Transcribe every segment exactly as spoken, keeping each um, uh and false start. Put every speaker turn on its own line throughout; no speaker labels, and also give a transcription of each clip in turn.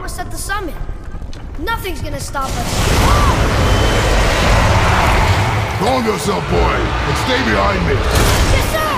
us at the summit. Nothing's gonna stop us.
Calm yourself, boy, and stay behind me.
Yes, sir!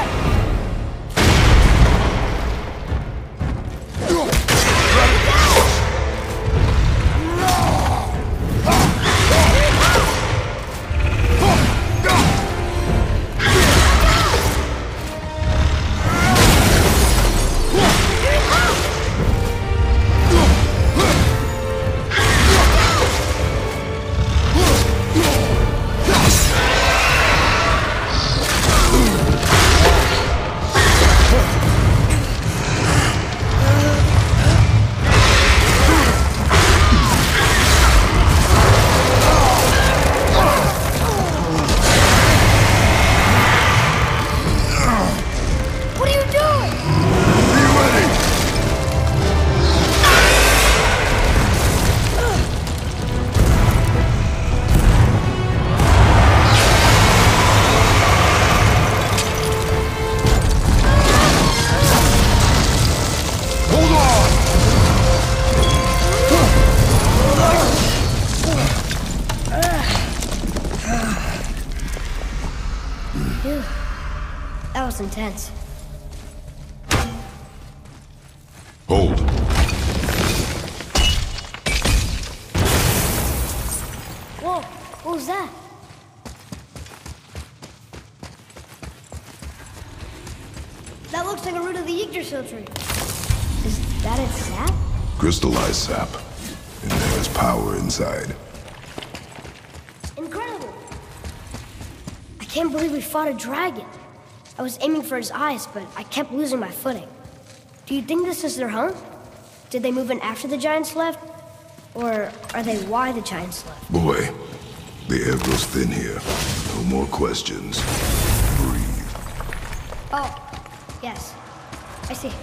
That was intense.
Hold.
Whoa, what was that? That looks like a root of the Yggdrasil tree. Is that its sap?
Crystallized sap. And there's power inside.
Incredible! I can't believe we fought a dragon. I was aiming for his eyes, but I kept losing my footing. Do you think this is their home? Did they move in after the giants left? Or are they why the giants left?
Boy, the air grows thin here. No more questions. Breathe.
Oh, yes. I see.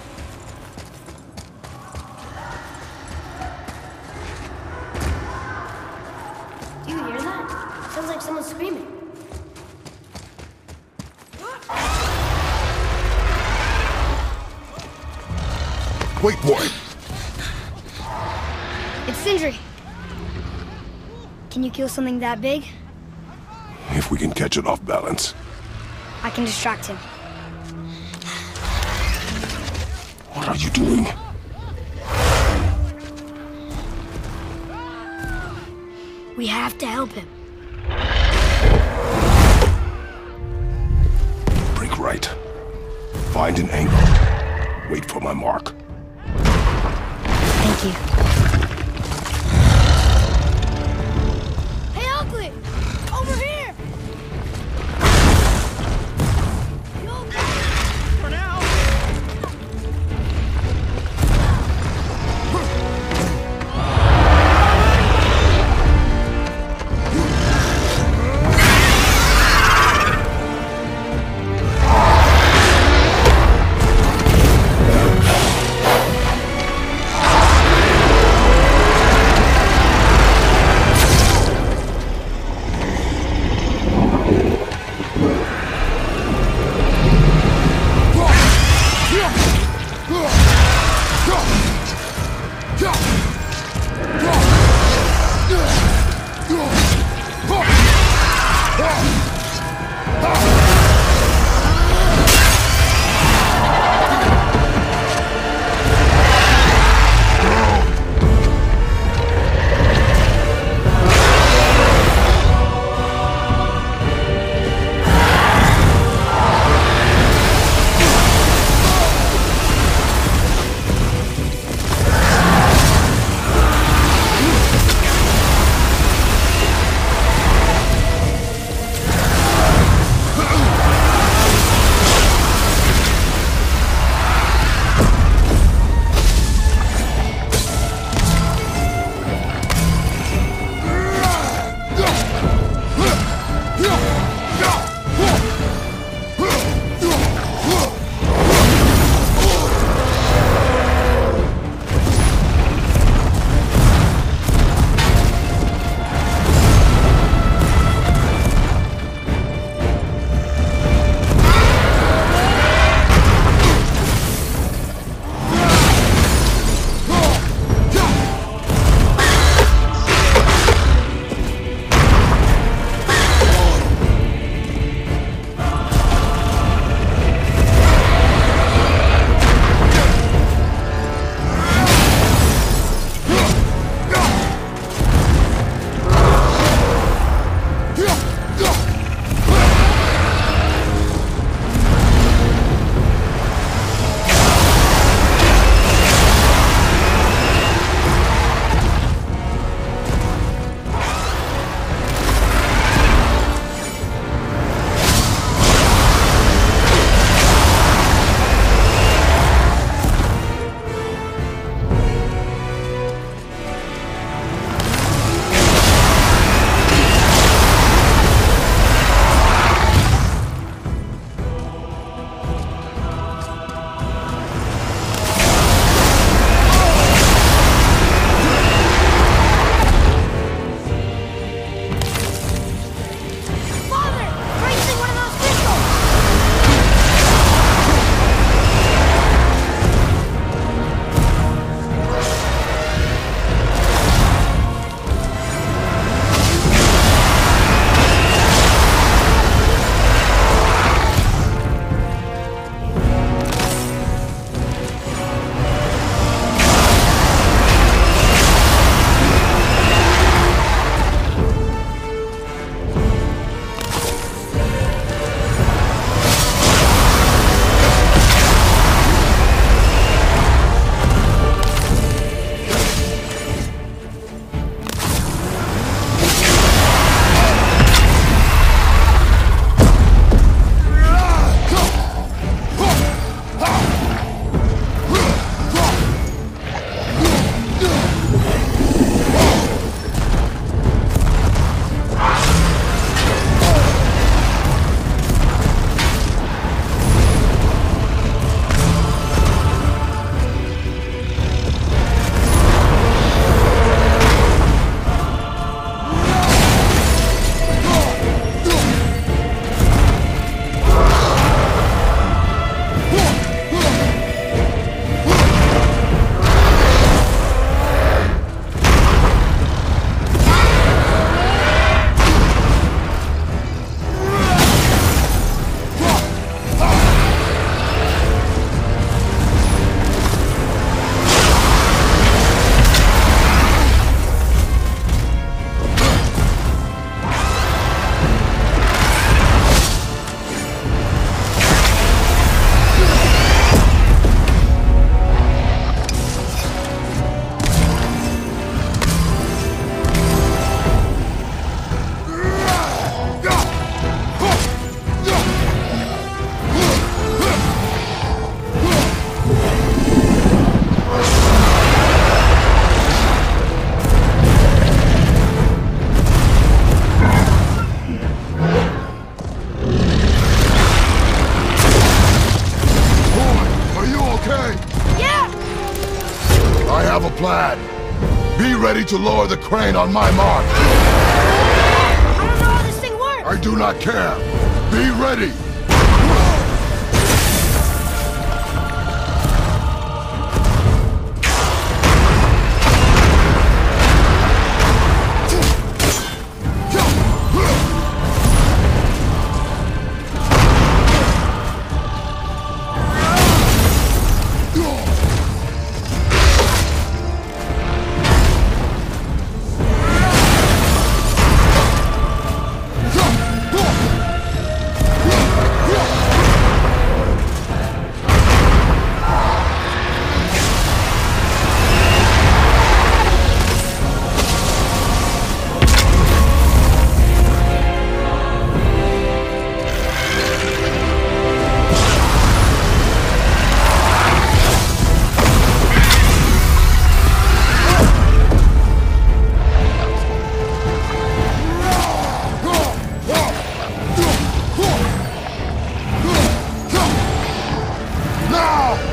Do you hear that? Sounds like someone screaming.
Wait, boy.
It's Sindri. Can you kill something that big?
If we can catch it off balance.
I can distract him.
What are you doing?
We have to help him.
Break right. Find an angle. Wait for my mark.
Thank you. Hey, Ugly! Over here! You okay? For now.
okay?
Yeah!
I have a plan. Be ready to lower the crane on my mark.
I don't know how this thing works!
I do not care. Be ready! Now!